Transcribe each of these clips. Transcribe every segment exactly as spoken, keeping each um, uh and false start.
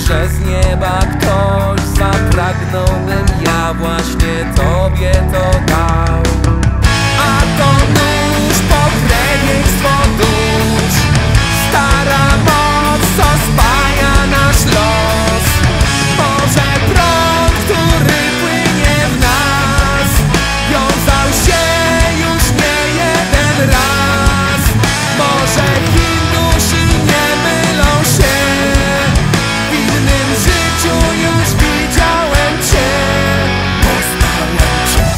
że z nieba ktoś zapragnął, bym ja właśnie Tobie to dał. A to nóż, pokrewieństwo dusz, stara moc, co spaja nasz los. Może prąd, który płynie w nas, wiązał się już nie jeden raz. Może Hindusi nie mylą się, w innym życiu już widziałem Cię. Poznałem Cię.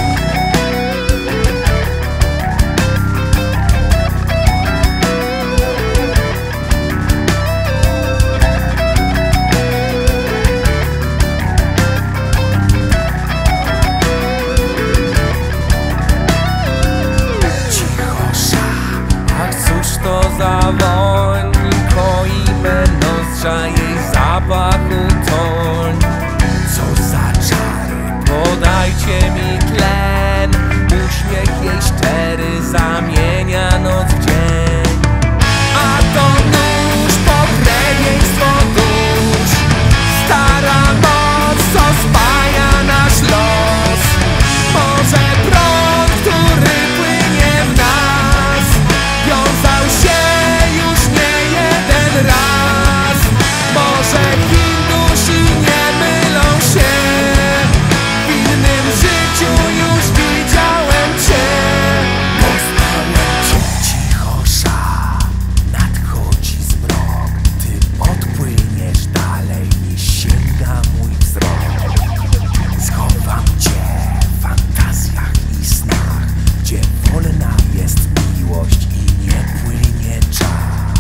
To za woń, koimy nozdrza jej zapachu toń. Co za czary, podajcie mi tlen, uśmiech jej szczery zamienia noc w dzień. A to nóż, pokrewieństwo dusz, stara moc, co spaja nasz los. Może prąd, który płynie w nas, wiązał się już nie jeden raz. Może Hindusi nie mylą się, w innym życiu już widziałem Cię. Poznałem Cię. Cicho sza, nadchodzi zmrok, Ty odpłyniesz dalej, nie sięga mój wzrok. Schowam Cię w fantazjach i snach, gdzie wolna jest miłość i nie płynie czas.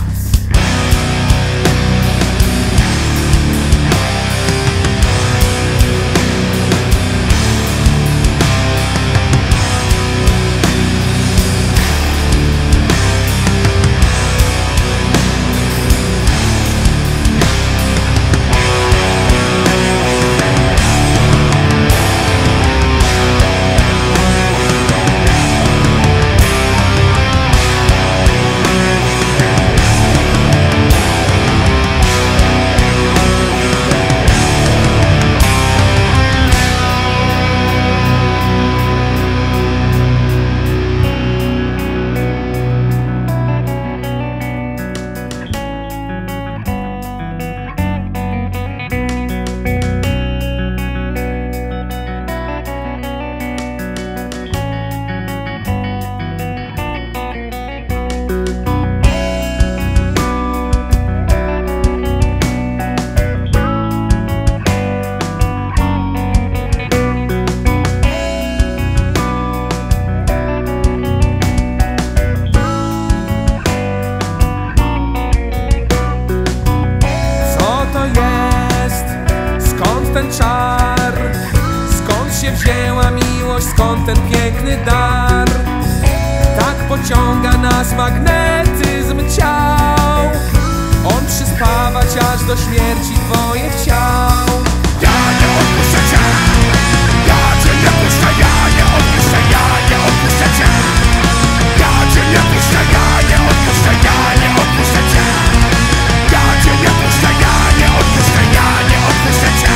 Ten czar, skąd się wzięła miłość, skąd ten piękny dar? Tak pociąga nas magnetyzm ciał, on przyspawać aż do śmierci twoje chciał. Ja nie odpuszczę Cię, ja Cię nie puszczę, ja nie odpuszczę, ja nie odpuszczę Cię. Ja Cię nie puszczę, ja nie odpuszczę, ja nie odpuszczę Cię. Ja Cię nie puszczę, ja nie odpuszczę, ja nie odpuszczę Cię.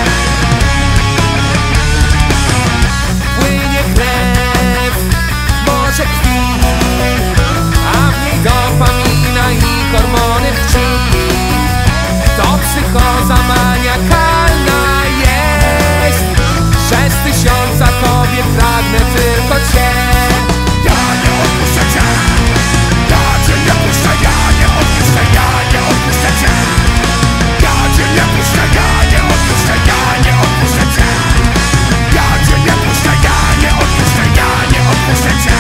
Płynie krew, morze krwi, a w niej dopamina i hormony w krwi. To psychoza maniakalna jest, że z tysiąca kobiet pragnę tylko Cię. Ja nie odpuszczę Cię, ja Cię nie puszczę, ja nie odpuszczę, ja nie odpuszczę Cię. Ja Cię nie puszczę, ja nie odpuszczę, ja nie odpuszczę Cię. Ja Cię nie puszczę, ja nie odpuszczę, ja nie odpuszczę Cię.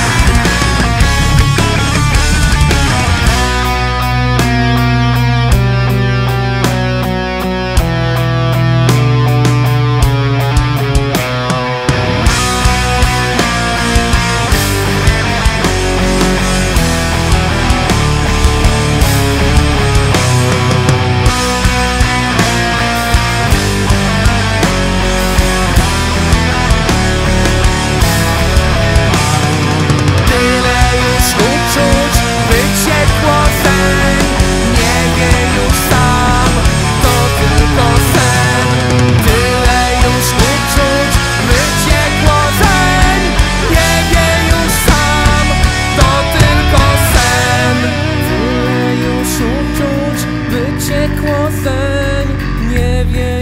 głosem nie wiem.